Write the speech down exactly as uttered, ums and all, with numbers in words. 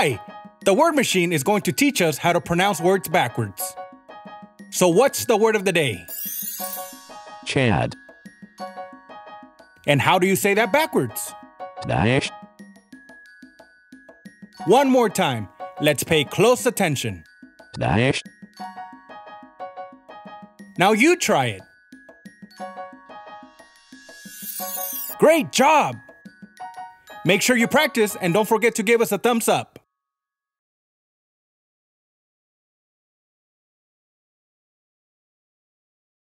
Hi! The word machine is going to teach us how to pronounce words backwards. So what's the word of the day? Chad. And how do you say that backwards? Dash. One more time. Let's pay close attention. Dash. Now you try it. Great job! Make sure you practice and don't forget to give us a thumbs up.